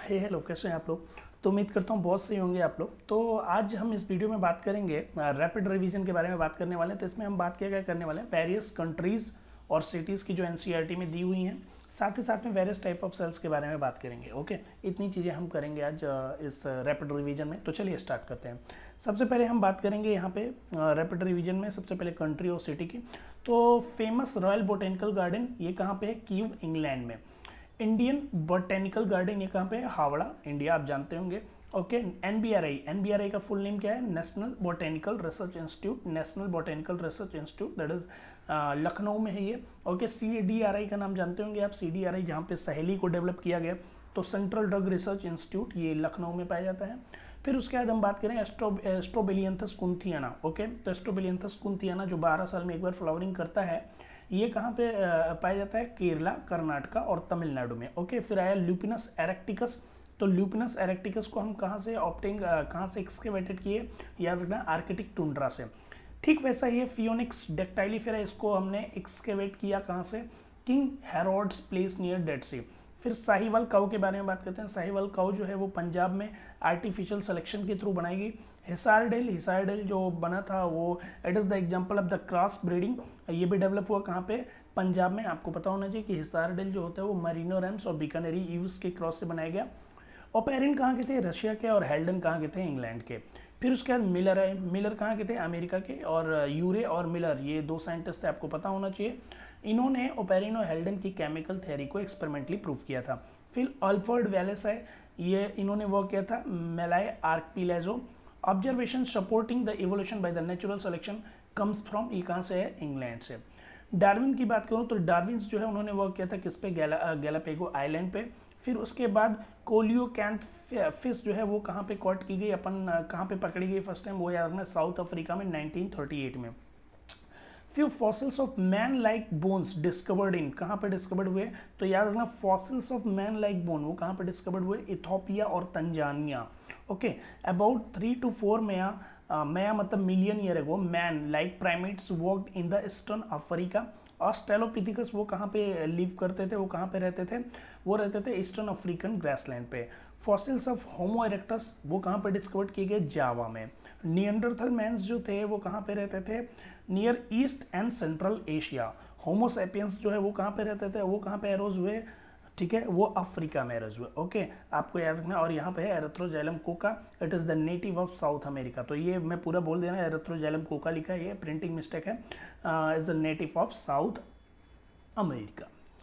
Hello, कैसे हैं आप लोग। तो उम्मीद करता हूँ बहुत सही होंगे आप लोग। तो आज हम इस वीडियो में बात करेंगे रैपिड रिवीजन के बारे में बात करने वाले हैं। तो इसमें हम बात क्या क्या करने वाले हैं, वेरियस कंट्रीज़ और सिटीज़ की जो एनसीईआरटी में दी हुई हैं, साथ ही साथ में वेरियस टाइप ऑफ सेल्स के बारे में बात करेंगे। ओके, इतनी चीज़ें हम करेंगे आज इस रैपिड रिवीजन में। तो चलिए स्टार्ट करते हैं। सबसे पहले हम बात करेंगे यहाँ पे रैपिड रिवीजन में सबसे पहले कंट्री और सिटी की। तो फेमस रॉयल बोटेनिकल गार्डन ये कहाँ पे है, कीव इंग्लैंड में। इंडियन बोटेनिकल गार्डन ये कहाँ पे है, हावड़ा इंडिया, आप जानते होंगे। ओके, एनबीआरआई का फुल नेम क्या है, national botanical research institute, national botanical research institute, that is Lucknow में है ये। ओके, सीडीआरआई का नाम जानते होंगे आप, सीडीआरआई जहाँ पे सहेली को डेवलप किया गया। तो सेंट्रल ड्रग रिसर्च इंस्टीट्यूट ये लखनऊ में पाया जाता है। फिर उसके बाद हम बात करें एस्ट्रोबिलियंथस कुंथियाना। ओके, तो एस्ट्रोबिलियंथस कुंथियाना जो 12 साल में एक बार फ्लावरिंग करता है, ये कहाँ पे पाया जाता है, केरला, कर्नाटका और तमिलनाडु में। ओके, फिर आया ल्यूपिनस एरेक्टिकस। तो ल्यूपिनस एरेक्टिकस को हम कहाँ से कहाँ से एक्सकेवेटेड किए, याद रखना, आर्कटिक टुंड्रा से। ठीक वैसा ये फियोनिक्स डेक्टाइलिफेरा, इसको हमने एक्सकेवेट किया कहाँ से, King Herod's place near Dead Sea. फिर साहिवाल काऊ के बारे में बात करते हैं। साहिवाल काऊ जो है वो पंजाब में आर्टिफिशियल सिलेक्शन के थ्रू बनाई गई। हिसारडेल जो बना था वो it is the example of the cross breeding. ये भी डेवलप हुआ कहाँ पे, पंजाब में। आपको पता होना चाहिए कि हिसारडेल जो होता है वो मरीनो रैम्स और बीकानेरी ईव्स के क्रॉस से बनाया गया। ओपेरिन कहाँ के थे, रशिया के, और हेल्डन कहाँ के थे, इंग्लैंड के। फिर उसके बाद मिलर है, मिलर कहाँ के थे, अमेरिका के। और यूरे और मिलर ये दो साइंटिस्ट थे, आपको पता होना चाहिए। इन्होंने ओपेरिन और हेल्डन की केमिकल थ्योरी को एक्सपेरिमेंटली प्रूव किया था। फिर अल्फ्रेड वेलेस है, ये इन्होंने वर्क किया था Malay archipelago. Observation supporting the evolution by the natural selection comes from, ये कहाँ से है, इंग्लैंड से। डार्विन की बात करूँ तो डार्विन जो है उन्होंने वर्क किया था किस पे, गैलापेगो आइलैंड पे। फिर उसके बाद कोलियोकैंथ फिश जो है वो कहाँ पे कॉट की गई, कहाँ पे पकड़ी गई फर्स्ट टाइम, वो याद रखना, साउथ अफ्रीका में 1938 में। Few fossils of man like bones discovered in, कहाँ पे डिस्कवर्ड हुए, तो याद रखना fossils of man like bone वो कहाँ पे डिस्कवर्ड हुए, इथोपिया और तंजानिया। ओके, अबाउट 3 to 4 मया मतलब million year ago, man like primates worked in the eastern Africa. Australopithecus वो कहाँ पे लिव करते थे, वो कहाँ पे रहते थे, वो रहते थे ईस्टर्न अफ्रीकन ग्रासलैंड पे। फॉसिल्स ऑफ होमो इरेक्टस वो कहाँ पे डिस्कवर्ड किए गए, जावा में। नियंडरथल मैंस जो थे वो कहाँ पे रहते थे, near east and central Asia. Homo sapiens जो है वो कहाँ पे रहते थे, वो कहाँ पे एरोज हुए, ठीक है, वो अफ्रीका में एरोज हुए। ओके, आपको याद रखना। और यहाँ पे है Erythroxylum coca, it is the native of South America. तो ये मैं पूरा बोल देना, एरिथ्रोजाइलम कोका लिखा है, ये प्रिंटिंग मिस्टेक है, is the native of South America.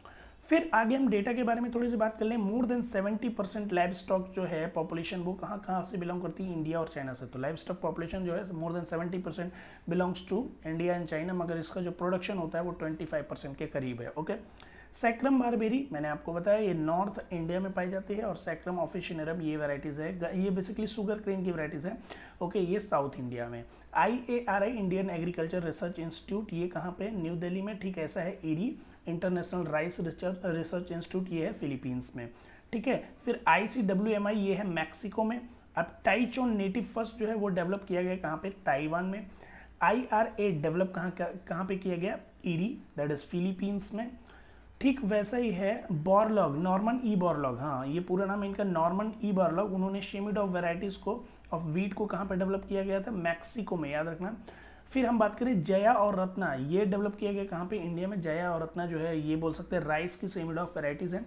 फिर आगे हम डेटा के बारे में थोड़ी सी बात कर लें। मोर देन 70% लाइव स्टॉक जो है पॉपुलेशन वो कहाँ कहाँ से बिलोंग करती है, इंडिया और चाइना से। तो लाइव स्टॉक पॉपुलेशन जो है more than 70% belongs to India and China, मगर इसका जो प्रोडक्शन होता है वो 25% के करीब है। ओके, सैक्रम बारबेरी मैंने आपको बताया ये नॉर्थ इंडिया में पाई जाती है, और सैक्रम ऑफिशियनरम ये वैराइटीज़ है, ये बेसिकली शुगर क्रेन की वैराइटीज़ है। ओके, ये साउथ इंडिया में। IARI Indian agriculture research institute ये कहाँ पे, न्यू दिल्ली में। ठीक ऐसा है eri international rice research institute, ये है फिलीपींस में। ठीक है, फिर ICWMI ये है मैक्सिको में। अब टाइचोन नेटिव फर्स्ट जो है वो डेवलप किया गया कहाँ पे, ताइवान में। IRA डेवलप कहाँ पे किया गया, इरी, दैट इज फिलीपींस में। ठीक वैसा ही है बॉरलॉग, नॉर्मन ई बॉरलॉग, हाँ ये पूरा नाम है इनका, नॉर्मन ई बॉरलॉग। उन्होंने शेमिड ऑफ वेराइटीज़ को ऑफ वीट को कहाँ पे डेवलप किया गया था, मैक्सिको में, याद रखना। फिर हम बात करें जया और रत्ना, ये डेवलप किया गया कहाँ पे, इंडिया में। जया और रत्ना जो है ये बोल सकते हैं राइस की शेमिड ऑफ वेराइटीज़ हैं।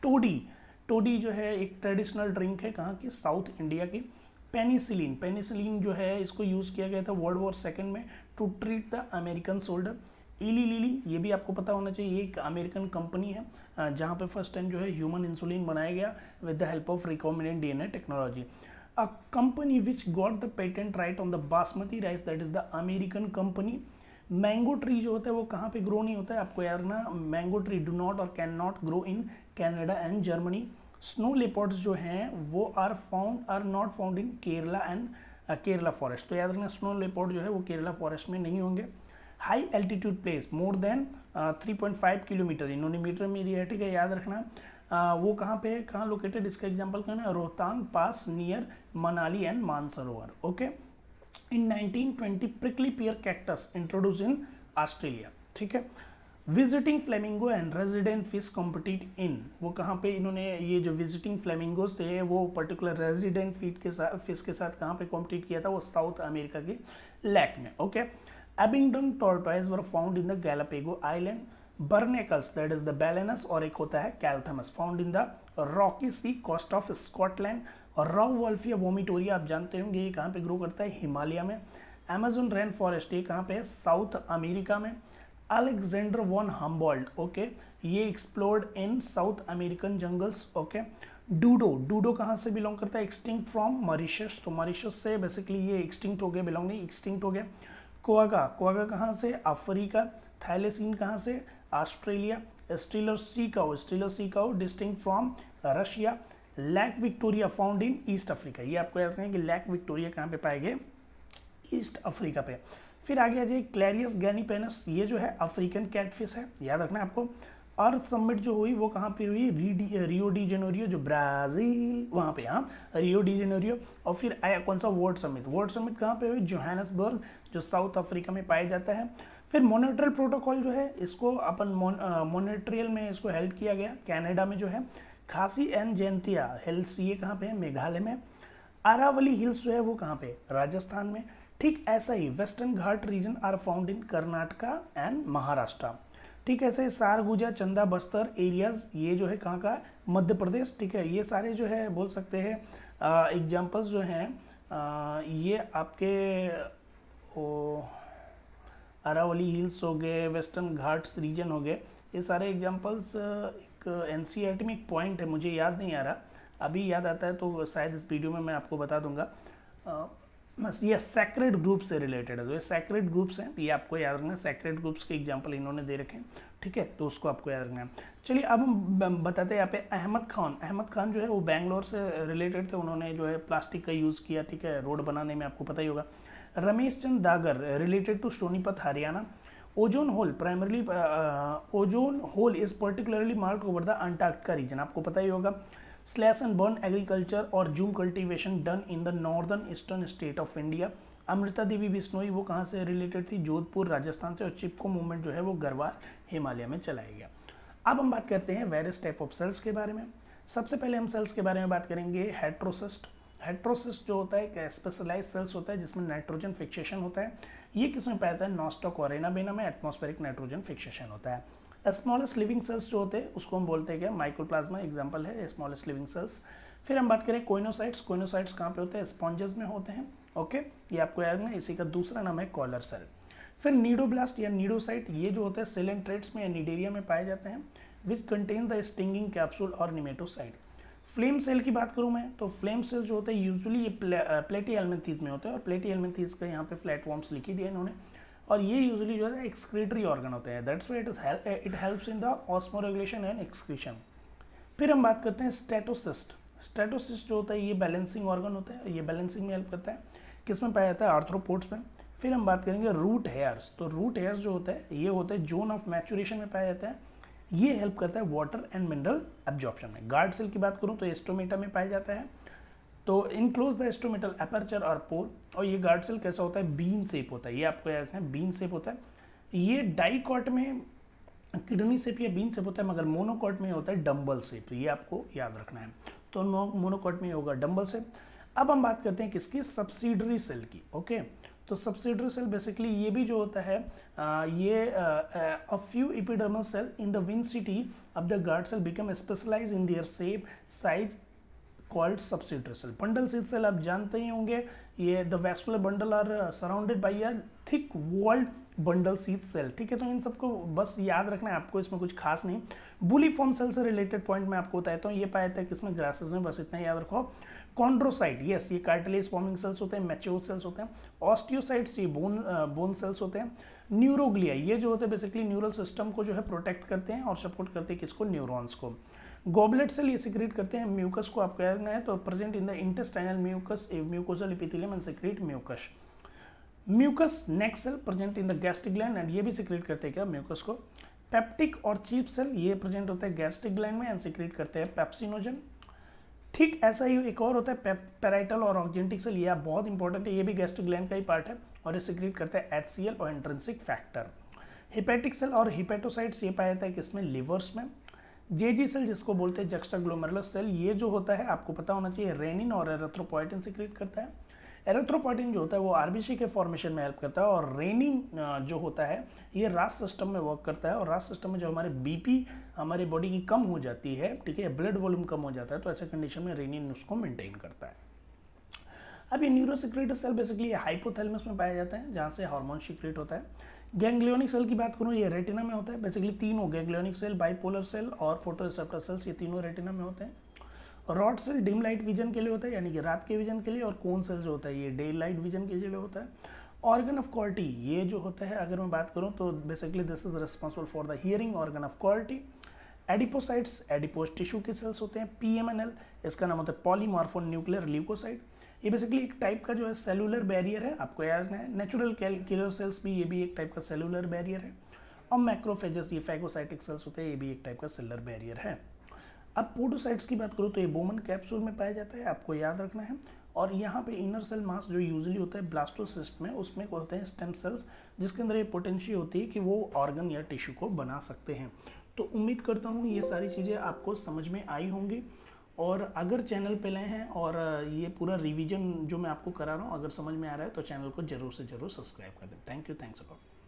टोडी जो है एक ट्रेडिशनल ड्रिंक है कहाँ की, साउथ इंडिया की। पेनिसिलिन जो है इसको यूज़ किया गया था वर्ल्ड वॉर सेकेंड में to treat the American soldier. Eli Lilly ये भी आपको पता होना चाहिए, ये एक अमेरिकन कंपनी है जहाँ पे फर्स्ट टाइम जो है ह्यूमन इंसुलिन बनाया गया with the help of recombinant DNA technology. A company which got the patent right on the basmati rice, that is the American company. Mango tree जो होता है वो कहाँ पे ग्रो नहीं होता है, आपको याद रखना, mango tree do not or can not grow in Canada and Germany. Snow leopards जो हैं वो are not found in Kerala forest. तो याद रखना स्नो लेपर्ड जो है वो केरला फॉरेस्ट में नहीं होंगे। High altitude place more than 3.5 kilometre, इन्होंने मीटर में दिया है, ठीक है, याद रखना। वो कहाँ पे है, कहाँ लोकेटेड, इसका एग्जांपल क्या है, Rohtang pass near Manali and Mansarovar. Okay, in 1920 prickly pear cactus introduce in Australia. ठीक है, visiting flamingo and resident fish compete in, वो कहाँ पे इन्होंने ये जो विजिटिंग फ्लेमिंगोज थे वो पर्टिकुलर रेजिडेंट फिश के साथ कहाँ पे कॉम्पिटिट किया था, वो साउथ अमेरिका के लेक में। Okay, Abingdon tortoise were found in the Galapagos island, barnacles that is the Balanus, और एक होता है कैल्थमस found in the rocky sea coast of Scotland, और रॉ वॉल्फिया वोमिटोरिया आप जानते होंगे ये कहाँ पे ग्रो करता है, हिमालय में। अमेजन रेन फॉरेस्ट ये कहाँ पे है, साउथ अमेरिका में। अलेक्जेंडर वॉन हम्बोल्ट, ओके, ये explored in South American jungles. Okay, dodo कहाँ से बिलोंग करता है, एक्सटिंक्ट फ्रॉम मॉरिशस, तो मॉरिशस से बेसिकली ये एक्सटिंक्ट हो गया, बिलोंग नहीं एक्सटिंक्ट हो गया। कोआगा कहाँ से, अफ्रीका। थैलेसीन कहाँ से, Australia. Steller sea cow distinct from Russia. Lake Victoria found in East Africa, ये आपको याद रखना है कि लैक विक्टोरिया कहाँ पे पाए गए, ईस्ट अफ्रीका पे। फिर आगे आ जाइए क्लैरियस गैनीपेनस, ये जो है अफ्रीकन कैटफिश है, याद रखना है आपको। अर्थ समिट जो हुई वो कहाँ पे हुई, रियो डी जेनेरियो जो ब्राजील, वहाँ पे, हाँ, रियो डी जेनेरियो। और फिर आया कौन सा, वर्ल्ड समिट कहाँ पे हुई, जोहान्सबर्ग जो साउथ अफ्रीका में पाया जाता है। फिर मॉनेट्रियल प्रोटोकॉल जो है इसको अपन मॉनेट्रियल में इसको हेल्ड किया गया कनाडा में जो है। खासी एंड जैंतिया हिल्स ये कहाँ पे है, मेघालय में। अरावली हिल्स जो है वो कहाँ पे, राजस्थान में। ठीक ऐसा ही western Ghat region are found in Karnataka and Maharashtra. ठीक ऐसे सारगुजा, चंदा, बस्तर एरियाज ये जो है कहाँ का, मध्य प्रदेश। ठीक है, ये सारे जो है बोल सकते हैं एग्जाम्पल्स जो हैं ये आपके अरावली हिल्स हो गए, वेस्टर्न घाट्स रीजन हो गए, ये सारे एग्जाम्पल्स। एक एनसीईआरटी में एक पॉइंट है, मुझे याद नहीं आ रहा, अभी याद आता है तो शायद इस वीडियो में मैं आपको बता दूंगा। बस ये सैक्रेड ग्रुप से रिलेटेड है, तो ये सैक्रेड ग्रुप्स हैं, ये आपको याद रखना है। सैक्रेड ग्रुप्स के एग्जांपल इन्होंने दे रखे हैं, ठीक है, तो उसको आपको याद रखना है। चलिए अब हम बताते हैं यहाँ पे अहमद खान जो है वो बैंगलोर से रिलेटेड थे, उन्होंने जो है प्लास्टिक का यूज़ किया, ठीक है, रोड बनाने में, आपको पता ही होगा। Ramesh Chand Dagar related to Sonipat Haryana. Ozone hole is particularly marked over the Antarctica region, आपको पता ही होगा। स्लैश एंड बर्न एग्रीकल्चर और jhum cultivation done in the northern eastern state of India. Amrita Devi Bishnoi वो कहाँ से रिलेटेड थी, जोधपुर राजस्थान से। और चिपको मूवमेंट जो है वो गरवार हिमालय में चलाया गया। अब हम बात करते हैं वेरियस टाइप ऑफ सेल्स के बारे में। सबसे पहले हम सेल्स के बारे में बात करेंगे हेट्रोसिस्ट। हेट्रोसिस्ट जो होता है एक स्पेशलाइज सेल्स होता है जिसमें नाइट्रोजन फिक्सेशन होता है। ये किसमें पाया जाता है, नॉस्टॉक और एनाबेना में एटमॉस्फेरिक नाइट्रोजन फिक्सेशन होता है। स्मॉलेस्ट लिविंग सेल्स जो होते हैं उसको हम बोलते हैं क्या, माइक्रोप्लाज्मा एग्जांपल है स्मॉलेस्ट लिविंग सेल्स। फिर हम बात करें कोइनोसाइट्स कहाँ पे होते हैं, स्पॉन्जेस में होते हैं। ओके, ये आपको याद है, इसी का दूसरा नाम है कॉलर सेल। फिर नीडोब्लास्ट या नीडोसाइट ये जो होते हैं सिलेंट्रेट्स में या निडेरिया में पाए जाते हैं, which contain the stinging capsule और निमेटोसाइट। फ्लेम सेल की बात करूं मैं तो फ्लेम सेल जो होते हैं यूजुअली ये प्लेटी एल्मेंथीज में होते हैं, और प्लेटी एल्मेंथीज का यहाँ पे फ्लैटफॉर्म्स लिखी दिया इन्होंने। और ये यूजुअली जो है एक्सक्रीटरी ऑर्गन होते हैं, that's why it helps in the osmoregulation and excretion. फिर हम बात करते हैं स्टेटोसिस्ट। स्टेटोसिस्ट जो होता है ये बैलेंसिंग ऑर्गन होता है, ये बैलेंसिंग में हेल्प करता है। किसमें पाया जाता है, आर्थ्रोपोड्स में। फिर हम बात करेंगे रूट हेयर्स। तो रूट हेयर्स जो होता है ये होता है जोन ऑफ मैचुरेशन में पाया जाता है, ये हेल्प करता है वाटर एंड मिनरल एब्जॉर्प्शन में। गार्ड सेल की बात करूं तो एस्टोमेटा में पाया जाता है, तो इनक्लोज द एस्टोमेटल एपर्चर और पोर। और ये गार्ड सेल कैसा होता है, बीन शेप होता है, ये आपको याद रखना है, बीन शेप होता है। ये डाइकॉट में किडनी शेप या बीन शेप होता है, मगर मोनोकॉट में होता है डम्बल शेप, ये आपको याद रखना है। तो मोनोकॉट में होगा डम्बल शेप। अब हम बात करते हैं किसकी, सब्सिडरी सेल की। ओके, तो सब्सिडरी सेल बेसिकली ये भी जो होता है ये a few epidermal cell in the विंसिटी of the guard cell become specialise in their shape size called subsidiary cell. Bundle cell आप जानते ही होंगे, ये the vascular bundle are surrounded by a thick walled bundle sheath cell, ठीक है। तो इन सबको बस याद रखना है आपको, इसमें कुछ खास नहीं। बुलीफॉर्म सेल से रिलेटेड पॉइंट मैं आपको बताता हूँ, ये पाया जाता है किसमें, ग्रासेस में, बस इतना याद रखो। कॉन्ड्रोसाइट, यस, ये कार्टिलेज फॉर्मिंग सेल्स होते हैं, मैच्योर सेल्स होते हैं। ऑस्टियोसाइट्स ये बोन सेल्स होते हैं। न्यूरोग्लिया ये जो होते हैं बेसिकली न्यूरल सिस्टम को जो है प्रोटेक्ट करते हैं और सपोर्ट करते हैं किसको, न्यूरॉन्स को। गोबलेट सेल ये सिक्रीट करते हैं म्यूकस को, आपको याद है, तो present in the intestinal mucosal epithelium and secrete mucus. Mucus neck cell present in the gastric gland and ये भी सिक्रीट करते हैं क्या, म्यूकस को। पेप्टिक और चीफ सेल ये प्रेजेंट होता है गैस्ट्रिक ग्लैंड में एंड सिक्रीट करते हैं पेप्सिनोजन। ठीक ऐसा ही एक और होता है पेराइटल और ऑक्जेंटिक सेल, ये बहुत इंपॉर्टेंट है, ये भी गैस्ट्रिक ग्लैंड का ही पार्ट है और ये सिक्रीट करता है HCl और इंट्रिंसिक फैक्टर। हेपेटिक सेल और हिपेटोसाइट्स ये पाया जाता है किसमें, लिवर्स में। जेजी सेल जिसको बोलते हैं जक्स्टाग्लोमेरुलर सेल, ये जो होता है आपको पता होना चाहिए रेनिन और एरिथ्रोपोएटिन सीक्रेट करता है। एरिथ्रोपोएटिन जो होता है वो आरबीसी के फॉर्मेशन में हेल्प करता है, और रेनिन जो होता है ये रास सिस्टम में वर्क करता है, और रास सिस्टम में जो हमारे बीपी हमारी बॉडी की कम हो जाती है, ठीक है, ब्लड वॉल्यूम कम हो जाता है, तो ऐसे कंडीशन में रेनिन उसको मेंटेन करता है। अब ये न्यूरोसिक्रेटरी सेल बेसिकली हाइपोथैलेमस में पाया जाता है जहाँ से हार्मोन सीक्रेट होता है। गैंग्लियोनिक सेल की बात करूँ, ये रेटिना में होता है। बेसिकली तीनों गैंग्लियोनिक सेल, बाइपोलर सेल और फोटोरिसेप्टर सेल्स, ये तीनों रेटिना में होते हैं। Rod cell dim light vision के लिए होता है, यानी कि रात के विजन के लिए, और कोन सेल जो होता है ये डे लाइट विजन के लिए होता है। ऑर्गन ऑफ क्वालिटी ये जो होता है, अगर मैं बात करूँ तो basically this is responsible for the hearing organ of Corti. Adipocytes adipose tissue के सेल्स होते हैं। पीएमएनएल इसका नाम होता है पॉलीमॉर्फो न्यूक्लियर ल्यूकोसाइट, ये बेसिकली एक टाइप का जो है सेलुलर बैरियर है, आपको याद है। नेचुरल किलर सेल्स भी, ये भी एक टाइप का सेलुलर बैरियर है। और मैक्रोफेजेस ये फैगोसाइटिक सेल्स होते हैं, ये भी एक टाइप का सेलुलर बैरियर है। अब पोडोसाइट्स की बात करूँ तो ये बोमन कैप्सूल में पाया जाता है, आपको याद रखना है। और यहाँ पे इनर सेल मास जो यूजुअली होता है ब्लास्टोसिस्ट में, उसमें होते हैं स्टेम सेल्स, जिसके अंदर ये पोटेंशियल होती है कि वो ऑर्गन या टिश्यू को बना सकते हैं। तो उम्मीद करता हूँ ये सारी चीज़ें आपको समझ में आई होंगी, और अगर चैनल पे नए हैं और ये पूरा रिवीजन जो मैं आपको करा रहा हूँ अगर समझ में आ रहा है तो चैनल को जरूर से जरूर सब्सक्राइब कर दें। Thank you, thanks a lot.